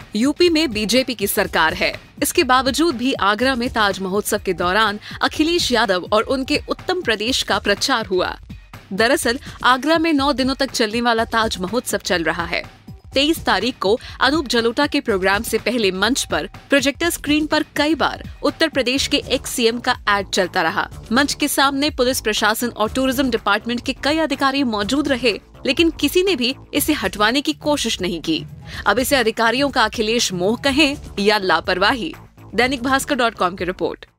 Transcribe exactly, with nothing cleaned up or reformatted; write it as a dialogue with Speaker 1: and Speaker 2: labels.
Speaker 1: UP में BJP की सरकार है। इसके बावजूद भी आगरा में ताज महोत्सव के दौरान अखिलेश यादव और उनके उत्तम प्रदेश का प्रचार हुआ। दरअसल आगरा में नौ दिनों तक चलने वाला ताज महोत्सव चल रहा है। तेईस तारीख को अनूप जलोटा के प्रोग्राम से पहले मंच पर प्रोजेक्टर स्क्रीन पर कई बार उत्तर प्रदेश के एक्स सीएम का एड चलता रहा। मंच के सामने पुलिस प्रशासन और टूरिज्म डिपार्टमेंट के कई अधिकारी मौजूद रहे, लेकिन किसी ने भी इसे हटवाने की कोशिश नहीं की। अब इसे अधिकारियों का अखिलेश मोह कहें या लापरवाही। दैनिक भास्कर डॉट कॉम की रिपोर्ट।